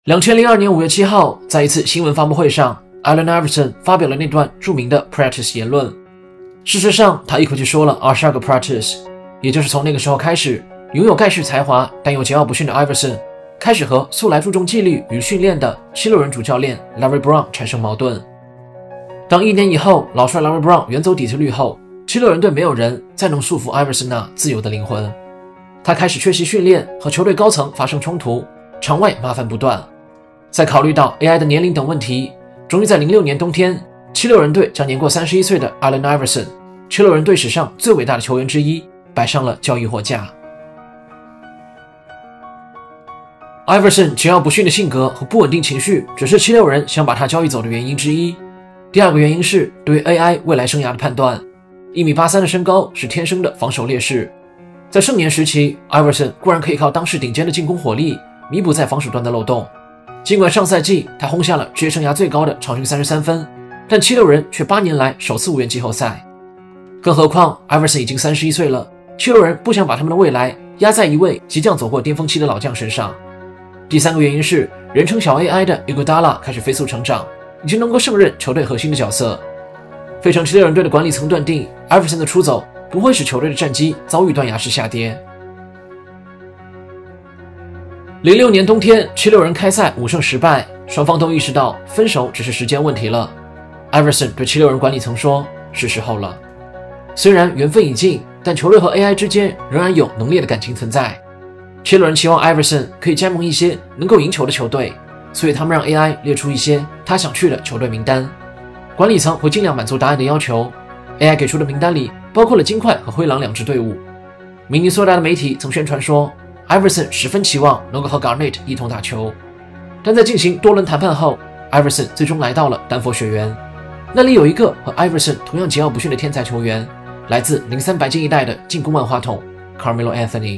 2002年5月7号，在一次新闻发布会上 ，Allen Iverson 发表了那段著名的 practice 言论。事实上，他一口气说了22个 practice， 也就是从那个时候开始，拥有盖世才华但又桀骜不驯的 Iverson 开始和素来注重纪律与训练的76人主教练 Larry Brown 产生矛盾。当1年以后，老帅 Larry Brown 远走底特律后，76人队没有人再能束缚 Iverson 那自由的灵魂。他开始缺席训练，和球队高层发生冲突，场外麻烦不断。在考虑到 AI 的年龄等问题，终于在06年冬天，76人队将年过31岁的 Allen Iverson，76人队史上最伟大的球员之一，摆上了交易货架。Iverson 桀骜不驯的性格和不稳定情绪，只是76人想把他交易走的原因之一。第二个原因是对于 AI 未来生涯的判断。1.83米的身高是天生的防守劣势。在盛年时期 ，Iverson 固然可以靠当时顶尖的进攻火力弥补在防守端的漏洞。尽管上赛季他轰下了职业生涯最高的场均33分，但76人却8年来首次无缘季后赛。更何况 Iverson 已经31岁了，76人不想把他们的未来压在一位即将走过巅峰期的老将身上。第三个原因是人称小 AI 的 Iguodala 开始飞速成长，已经能够胜任球队核心的角色。费城76人队的管理层断定 Iverson 的出走不会使球队的战绩遭遇断崖式下跌。06年冬天，76人开赛5胜10败，双方都意识到分手只是时间问题了。Iverson 对76人管理层说：“是时候了。”虽然缘分已尽，但球队和 AI 之间仍然有浓烈的感情存在。76人期望 Iverson 可以加盟一些能够赢球的球队，所以他们让 AI 列出一些他想去的球队名单。管理层会尽量满足答案的要求。AI 给出的名单里包括了金块和灰狼2支队伍。明尼苏达的媒体曾宣传说，Iverson 十分期望能够和 Garnett 一同打球，但在进行多轮谈判后 ，Iverson 最终来到了丹佛雪原，那里有一个和 Iverson 同样桀骜不驯的天才球员，来自03白金一代的进攻万花筒 Carmelo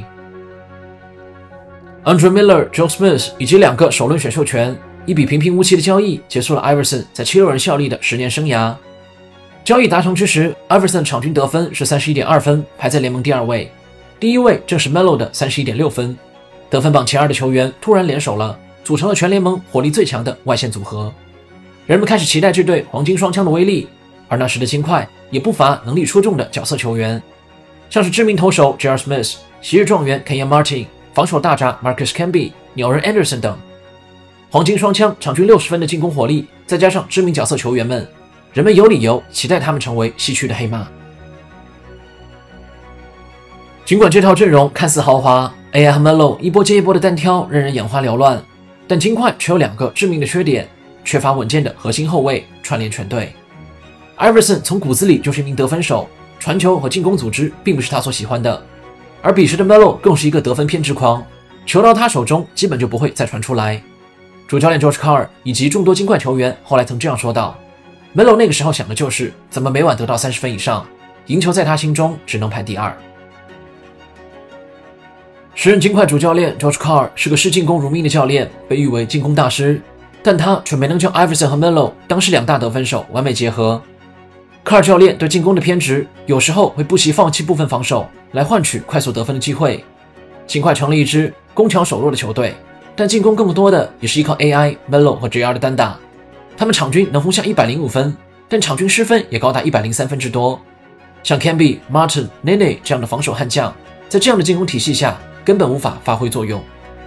Anthony。Andre Miller、Joe Smith 以及2个首轮选秀权，一笔平平无奇的交易结束了 Iverson 在76人效力的10年生涯。交易达成之时 ，Iverson 的场均得分是31.2分，排在联盟第2位。第1位正是 Melo 的31.6分，得分榜前2的球员突然联手了，组成了全联盟火力最强的外线组合。人们开始期待这对黄金双枪的威力，而那时的金块也不乏能力出众的角色球员，像是知名投手 J.R. Smith、昔日状元 Kenyon Martin、防守大闸 Marcus Camby、鸟人 Anderson 等。黄金双枪场均60分的进攻火力，再加上知名角色球员们，人们有理由期待他们成为西区的黑马。尽管这套阵容看似豪华 ，AI 和 Melo 一波接一波的单挑让人眼花缭乱，但金块却有2个致命的缺点：缺乏稳健的核心后卫串联全队。Iverson 从骨子里就是一名得分手，传球和进攻组织并不是他所喜欢的，而彼时的 Melo 更是一个得分偏执狂，球到他手中基本就不会再传出来。主教练 George Karl 以及众多金块球员后来曾这样说道 ：“Melo 那个时候想的就是怎么每晚得到30分以上，赢球在他心中只能排第2。”时任金块主教练 George Karl 是个视进攻如命的教练，被誉为进攻大师，但他却没能将 Iverson 和 Melo 当时2大得分手完美结合。Karl 教练对进攻的偏执，有时候会不惜放弃部分防守，来换取快速得分的机会。金块成了一支攻强守弱的球队，但进攻更多的也是依靠 AI、Melo 和 JR 的单打。他们场均能轰下105分，但场均失分也高达103分之多。像 Camby、Martin、Nene 这样的防守悍将，在这样的进攻体系下根本无法发挥作用。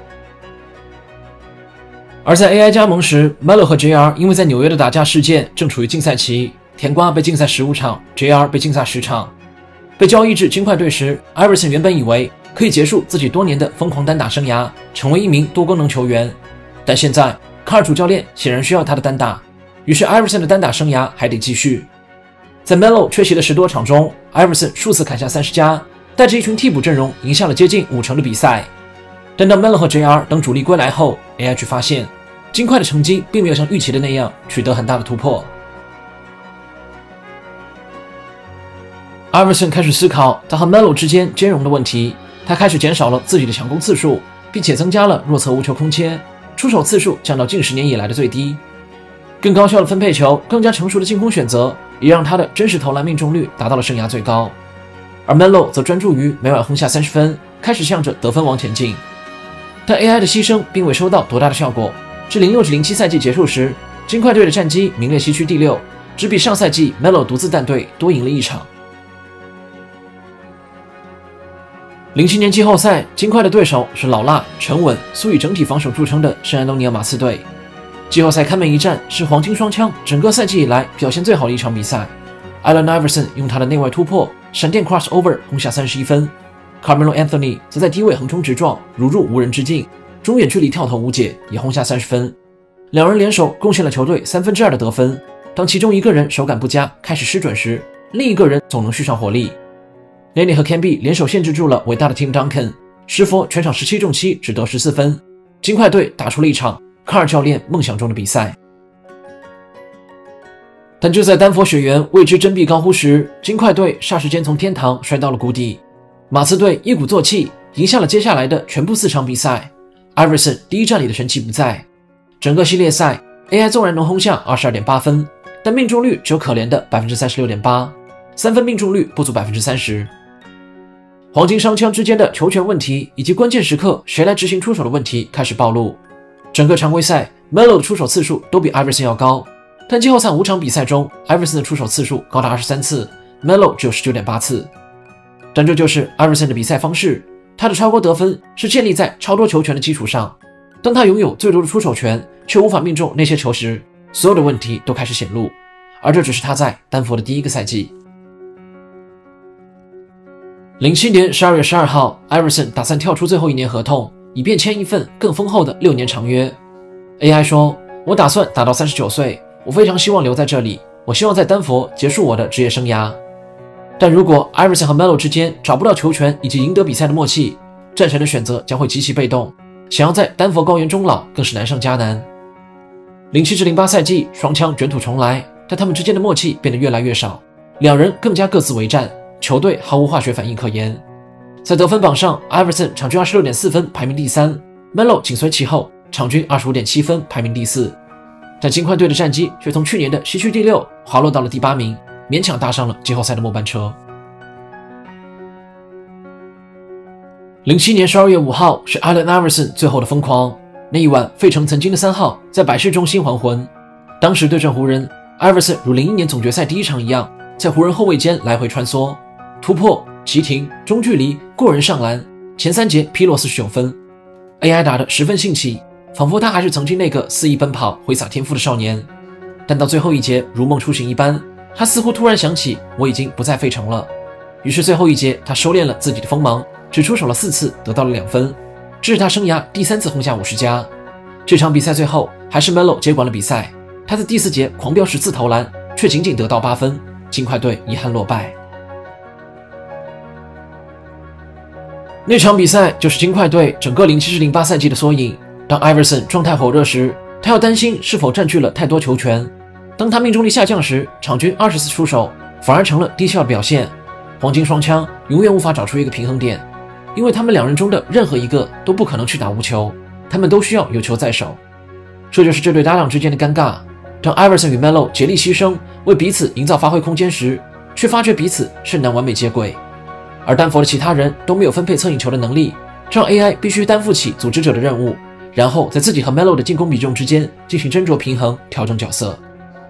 而在 AI 加盟时 ，Melo 和 JR 因为在纽约的打架事件正处于禁赛期，甜瓜被禁赛15场 ，JR 被禁赛10场。被交易至金块队时 ，Iverson 原本以为可以结束自己多年的疯狂单打生涯，成为一名多功能球员，但现在卡尔主教练显然需要他的单打，于是 Iverson 的单打生涯还得继续。在 Melo 缺席的10多场中 ，Iverson 数次砍下30加。带着一群替补阵容赢下了接近50%的比赛，但当 Melo 和 JR 等主力归来后 ，AI 却发现金块的成绩并没有像预期的那样取得很大的突破。Iverson 开始思考他和 Melo 之间兼容的问题，他开始减少了自己的抢攻次数，并且增加了弱侧无球空切，出手次数降到近10年以来的最低。更高效的分配球，更加成熟的进攻选择，也让他的真实投篮命中率达到了生涯最高。而 Melo 则专注于每晚轰下30分，开始向着得分王前进。但 AI 的牺牲并未收到多大的效果， 至06-07赛季结束时，金块队的战绩名列西区第6，只比上赛季 Melo 独自带队多赢了1场。07年季后赛，金块的对手是老辣、沉稳、素以整体防守著称的圣安东尼奥马刺队。季后赛看门一战是黄金双枪整个赛季以来表现最好的一场比赛。Allen Iverson 用他的内外突破、闪电 crossover 轰下31分 ，Carmelo Anthony 则在低位横冲直撞，如入无人之境，中远距离跳投无解，也轰下30分。两人联手贡献了球队2/3的得分。当其中一个人手感不佳，开始失准时，另一个人总能续上火力。Lenny 和 Camby 联手限制住了伟大的 Tim Duncan， 湿佛全场17中7，只得14分。金块队打出了一场卡尔教练梦想中的比赛。但就在丹佛雪原为之振臂高呼时，金块队霎时间从天堂摔到了谷底。马刺队一鼓作气赢下了接下来的全部4场比赛。Iverson 第一战里的神奇不在，整个系列赛 AI 纵然能轰下 22.8 分，但命中率只有可怜的 36.8%， 三分命中率不足 30%。黄金双枪之间的球权问题以及关键时刻谁来执行出手的问题开始暴露。整个常规赛 Melo 的出手次数都比 Iverson 要高，但季后赛5场比赛中 Iverson 的出手次数高达23次， Melo 只有 19.8 次。但这就是 Iverson 的比赛方式，他的超高得分是建立在超多球权的基础上。当他拥有最多的出手权却无法命中那些球时，所有的问题都开始显露，而这只是他在丹佛的第一个赛季。07年12月12号 Iverson 打算跳出最后1年合同，以便签一份更丰厚的6年长约。 AI 说，我打算打到39岁，我非常希望留在这里，我希望在丹佛结束我的职业生涯。但如果 Iverson 和 Melo 之间找不到球权以及赢得比赛的默契，战神的选择将会极其被动，想要在丹佛高原终老更是难上加难。07-08赛季双枪卷土重来，但他们之间的默契变得越来越少，两人更加各自为战，球队毫无化学反应可言。在得分榜上 Iverson 场均 26.4 分排名第3， Melo 紧随其后，场均 25.7 分排名第4。但金块队的战绩却从去年的西区第6滑落到了第8名，勉强搭上了季后赛的末班车。07年12月5号是 Allen Iverson 最后的疯狂。那一晚，费城曾经的3号在百事中心还魂。当时对阵湖人， Iverson 如01年总决赛第1场一样，在湖人后卫间来回穿梭，突破、急停、中距离、过人上篮，前3节劈落49分。AI 打得十分兴起，仿佛他还是曾经那个肆意奔跑、挥洒天赋的少年。但到最后一节如梦初醒一般，他似乎突然想起我已经不在费城了。于是最后一节他收敛了自己的锋芒，只出手了4次，得到了2分，这是他生涯第3次轰下50加。这场比赛最后还是 Melo 接管了比赛，他在第4节狂飙10次投篮，却仅仅得到8分，金块队遗憾落败。那场比赛就是金块队整个07-08赛季的缩影。当 Iverson 状态火热时，他要担心是否占据了太多球权；当他命中率下降时，场均20次出手反而成了低效的表现。黄金双枪永远无法找出一个平衡点，因为他们两人中的任何一个都不可能去打无球，他们都需要有球在手。这就是这对搭档之间的尴尬。当 Iverson 与 Melo 竭力牺牲，为彼此营造发挥空间时，却发觉彼此甚难完美接轨。而丹佛的其他人都没有分配策应球的能力，这让 AI 必须担负起组织者的任务，然后在自己和 Melo 的进攻比重之间进行斟酌平衡，调整角色。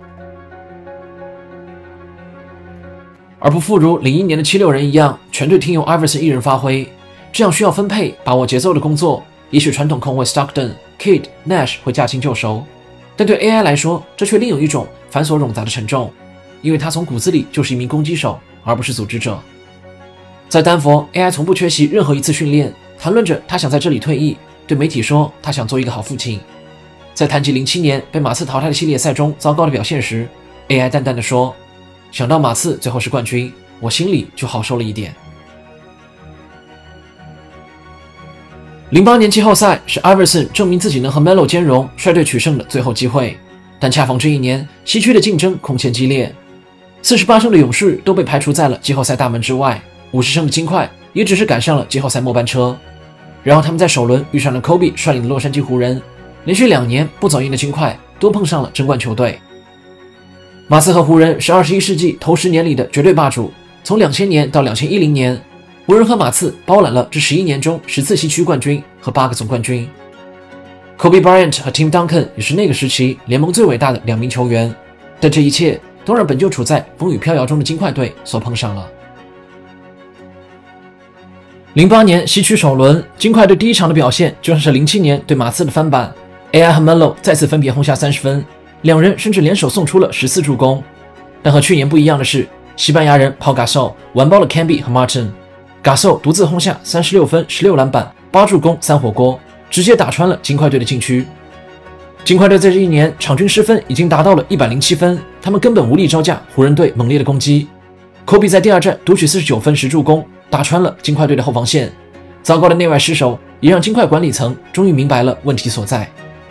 而不复如01年的76人一样，全队听由 Iverson 一人发挥，这样需要分配、把握节奏的工作，也许传统控卫 Stockton、Kidd、Nash 会驾轻就熟，但对 AI 来说，这却另有一种繁琐冗杂的沉重，因为他从骨子里就是一名攻击手，而不是组织者。在丹佛 ，AI 从不缺席任何一次训练，谈论着他想在这里退役，对媒体说他想做一个好父亲。在谈及07年被马刺淘汰的系列赛中糟糕的表现时， AI 淡淡地说，想到马刺最后是冠军，我心里就好受了一点。08年季后赛是 Iverson 证明自己能和 Melo 兼容，率队取胜的最后机会，但恰逢这一年西区的竞争空前激烈，48胜的勇士都被排除在了季后赛大门之外，50胜的金块也只是赶上了季后赛末班车。然后他们在首轮遇上了 Kobe 率领的洛杉矶湖人，连续2年不走运的金块都碰上了争冠球队。马刺和湖人是21世纪头10年里的绝对霸主，从2000年到2010年，湖人和马刺包揽了这11年中10次西区冠军和8个总冠军。 Kobe Bryant 和 Tim Duncan 也是那个时期联盟最伟大的2名球员，但这一切都让本就处在风雨飘摇中的金块队所碰上了。08年西区首轮，金块队第一场的表现就像是07年对马刺的翻版 ，AI 和 Melo 再次分别轰下30分，两人甚至联手送出了14助攻。但和去年不一样的是，西班牙人 Pau Gasol 完爆了 Camby 和 Martin。Gasol 独自轰下36分、16篮板、8助攻、3火锅，直接打穿了金块队的禁区。金块队在这一年场均失分已经达到了107分，他们根本无力招架湖人队猛烈的攻击。Kobe 在第二战独取49分、10助攻，打穿了金块队的后防线。糟糕的内外失守也让金块管理层终于明白了问题所在。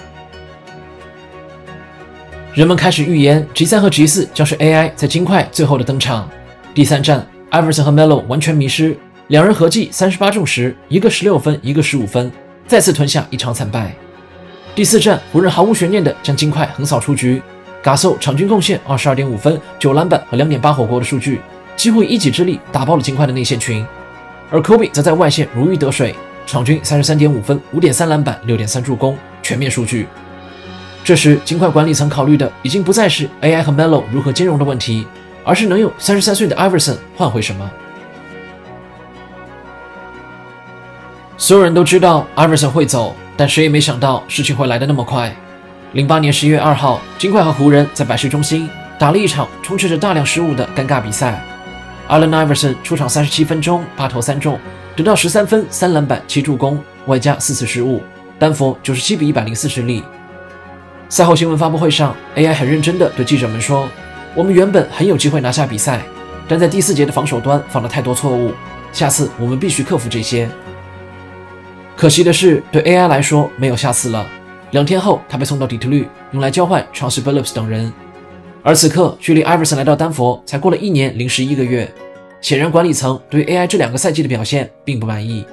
人们开始预言 G3 和 G4 将是 AI 在金块最后的登场。第三战 Iverson 和 Melo 完全迷失，两人合计38中10，一个16分，一个15分，再次吞下一场惨败。第四战湖人毫无悬念地将金块横扫出局，Gasol 场均贡献22.5分、9篮板和2.8火锅的数据，几乎以一己之力打爆了金块的内线群。而 Kobe 则在外线如鱼得水，场均33.5分、5.3篮板、6.3助攻，全面数据。这时金块管理层考虑的已经不再是 AI 和 Melo 如何兼容的问题，而是能用33岁的 Iverson 换回什么。所有人都知道 Iverson 会走，但谁也没想到事情会来得那么快。08年11月2号，金块和湖人在百事中心打了一场充斥着大量失误的尴尬比赛。Allen Iverson 出场37分钟，8投3中，得到13分、3篮板、7助攻，外加4次失误，丹佛97-104失利。赛后新闻发布会上 ，AI 很认真地对记者们说：“我们原本很有机会拿下比赛，但在第4节的防守端犯了太多错误，下次我们必须克服这些。”可惜的是，对 AI 来说没有下次了。2天后，他被送到底特律，用来交换 Chauncey Billups 等人。而此刻，距离 Iverson 来到丹佛才过了1年零11个月。显然，管理层对 AI 这2个赛季的表现并不满意。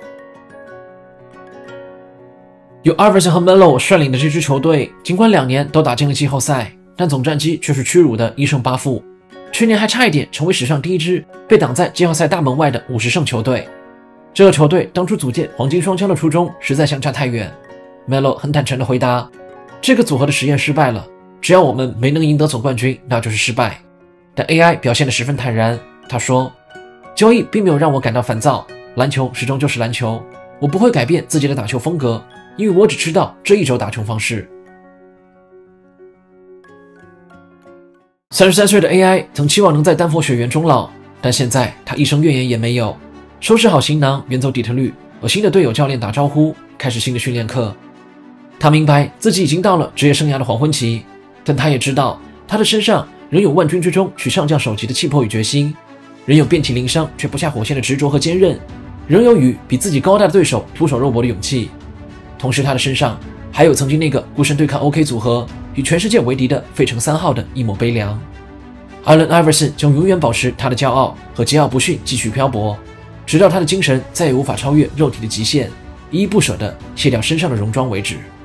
由 Iverson 和 Melo 率领的这支球队，尽管2年都打进了季后赛，但总战绩却是屈辱的1胜8负。去年还差一点成为史上第一支被挡在季后赛大门外的50胜球队。这个球队当初组建黄金双枪的初衷实在相差太远。Melo 很坦诚地回答：“这个组合的实验失败了，只要我们没能赢得总冠军，那就是失败。”但 AI 表现得十分坦然，他说：“交易并没有让我感到烦躁，篮球始终就是篮球，我不会改变自己的打球风格，因为我只知道这一种打球方式。”33岁的 AI 曾期望能在丹佛雪原终老，但现在他一声怨言也没有，收拾好行囊，远走底特律，和新的队友教练打招呼，开始新的训练课。他明白自己已经到了职业生涯的黄昏期，但他也知道他的身上仍有万军之中取上将首级的气魄与决心，仍有遍体鳞伤却不下火线的执着和坚韧，仍有与比自己高大的对手徒手肉搏的勇气。同时他的身上还有曾经那个孤身对抗 OK 组合与全世界为敌的费城3号的一抹悲凉。Allen Iverson 将永远保持他的骄傲和桀骜不驯继续漂泊，直到他的精神再也无法超越肉体的极限，依依不舍地卸掉身上的戎装为止。